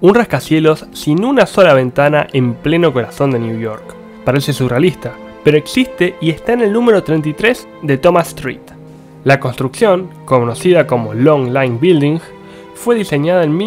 un rascacielos sin una sola ventana en pleno corazón de New York. Parece surrealista, pero existe y está en el número 33 de Thomas Street. La construcción, conocida como Long Line Building, fue diseñada en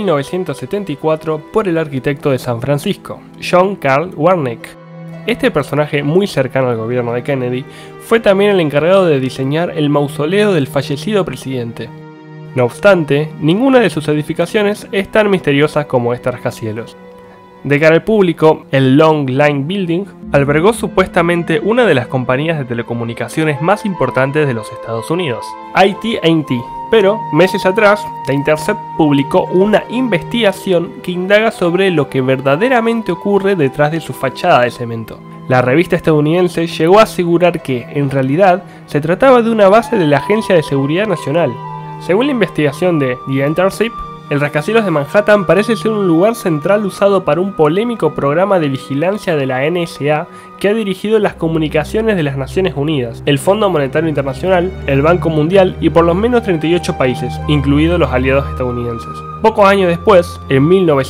1974 por el arquitecto de San Francisco, John Carl Warnecke. Este personaje muy cercano al gobierno de Kennedy fue también el encargado de diseñar el mausoleo del fallecido presidente. No obstante, ninguna de sus edificaciones es tan misteriosa como este rascacielos. De cara al público, el Long Line Building albergó supuestamente una de las compañías de telecomunicaciones más importantes de los Estados Unidos, AT&T. Pero, meses atrás, The Intercept publicó una investigación que indaga sobre lo que verdaderamente ocurre detrás de su fachada de cemento. La revista estadounidense llegó a asegurar que, en realidad, se trataba de una base de la Agencia de Seguridad Nacional. Según la investigación de The Intercept, el rascacielos de Manhattan parece ser un lugar central usado para un polémico programa de vigilancia de la NSA que ha dirigido las comunicaciones de las Naciones Unidas, el Fondo Monetario Internacional, el Banco Mundial y por lo menos 38 países, incluidos los aliados estadounidenses. Pocos años después, en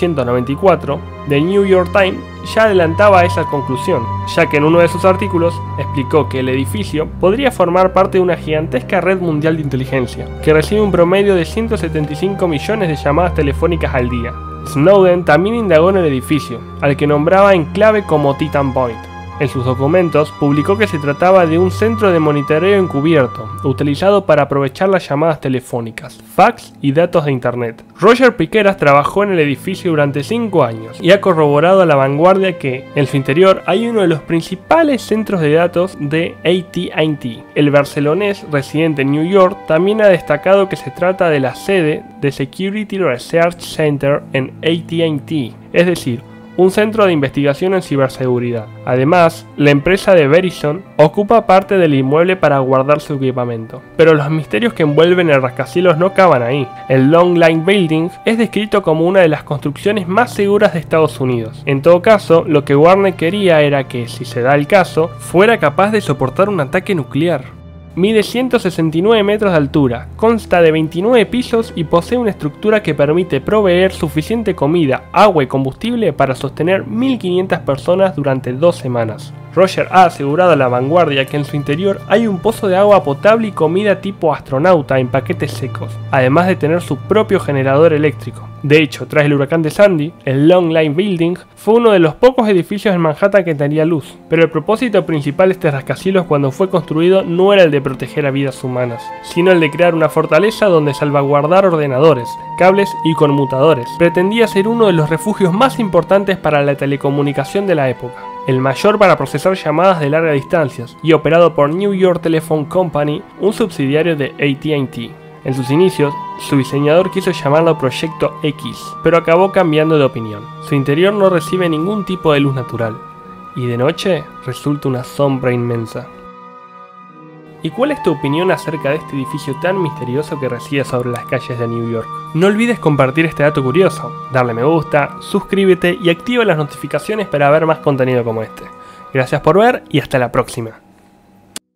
1994, The New York Times ya adelantaba esa conclusión, ya que en uno de sus artículos explicó que el edificio podría formar parte de una gigantesca red mundial de inteligencia, que recibe un promedio de 175 millones de llamadas telefónicas al día. Snowden también indagó en el edificio, al que nombraba en clave como Titan Point. En sus documentos publicó que se trataba de un centro de monitoreo encubierto, utilizado para aprovechar las llamadas telefónicas, fax y datos de internet. Roger Piqueras trabajó en el edificio durante 5 años y ha corroborado a La Vanguardia que, en su interior, hay uno de los principales centros de datos de AT&T. El barcelonés residente en New York también ha destacado que se trata de la sede de Security Research Center en AT&T, es decir, un centro de investigación en ciberseguridad. Además, la empresa de Verizon ocupa parte del inmueble para guardar su equipamiento. Pero los misterios que envuelven el rascacielos no acaban ahí. El Long Line Building es descrito como una de las construcciones más seguras de Estados Unidos. En todo caso, lo que Warner quería era que, si se da el caso, fuera capaz de soportar un ataque nuclear. Mide 169 metros de altura, consta de 29 pisos y posee una estructura que permite proveer suficiente comida, agua y combustible para sostener 1.500 personas durante 2 semanas. Roger ha asegurado a La Vanguardia que en su interior hay un pozo de agua potable y comida tipo astronauta en paquetes secos, además de tener su propio generador eléctrico. De hecho, tras el huracán de Sandy, el Long Line Building fue uno de los pocos edificios en Manhattan que tenía luz, pero el propósito principal de este rascacielos cuando fue construido no era el de proteger a vidas humanas, sino el de crear una fortaleza donde salvaguardar ordenadores, cables y conmutadores. Pretendía ser uno de los refugios más importantes para la telecomunicación de la época, el mayor para procesar llamadas de largas distancias y operado por New York Telephone Company, un subsidiario de AT&T. En sus inicios, su diseñador quiso llamarlo Proyecto X, pero acabó cambiando de opinión. Su interior no recibe ningún tipo de luz natural, y de noche resulta una sombra inmensa. ¿Y cuál es tu opinión acerca de este edificio tan misterioso que reside sobre las calles de New York? No olvides compartir este dato curioso, darle me gusta, suscríbete y activa las notificaciones para ver más contenido como este. Gracias por ver y hasta la próxima.